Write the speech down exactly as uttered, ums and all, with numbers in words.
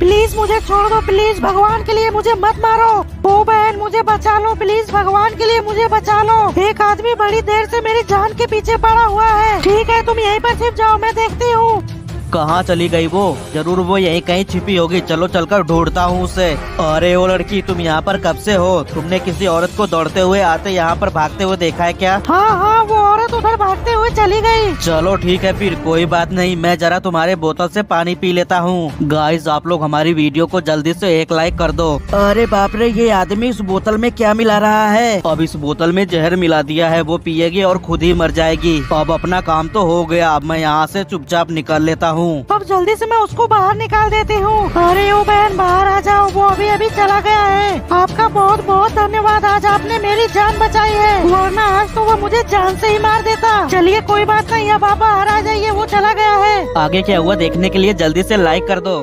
Please मुझे छोड़ दो, प्लीज भगवान के लिए मुझे मत मारो। ओ बहन मुझे बचा लो प्लीज, भगवान के लिए मुझे बचा लो। एक आदमी बड़ी देर से मेरी जान के पीछे पड़ा हुआ है। ठीक है तुम यहीं पर छिप जाओ, मैं देखती हूँ। कहाँ चली गई वो? जरूर वो यहीं कहीं छिपी होगी। चलो चलकर ढूंढता हूँ उसे। अरे ओ लड़की, तुम यहाँ पर कब से हो? तुमने किसी औरत को दौड़ते हुए आते यहाँ पर भागते हुए देखा है क्या? हाँ हाँ वो औरत उधर भागते हुए चली गई। चलो ठीक है फिर, कोई बात नहीं। मैं जरा तुम्हारे बोतल से पानी पी लेता हूँ। गाइस आप लोग हमारी वीडियो को जल्दी से एक लाइक कर दो। अरे बाप रे, ये आदमी इस बोतल में क्या मिला रहा है? अब इस बोतल में जहर मिला दिया है, वो पिएगी और खुद ही मर जाएगी। अब अपना काम तो हो गया, अब मैं यहाँ से चुपचाप निकल लेता हूँ। अब जल्दी से मैं उसको बाहर निकाल देती हूँ। अरे ओ बहन बाहर आ जाओ, वो अभी अभी चला गया है। आपका बहुत बहुत धन्यवाद, आज आपने मेरी जान बचाई है, वरना आज तो वो मुझे जान से ही मार देता। चलिए कोई बात नहीं, अब आप बाहर आ जाइए, वो चला गया है। आगे क्या हुआ देखने के लिए जल्दी से लाइक कर दो।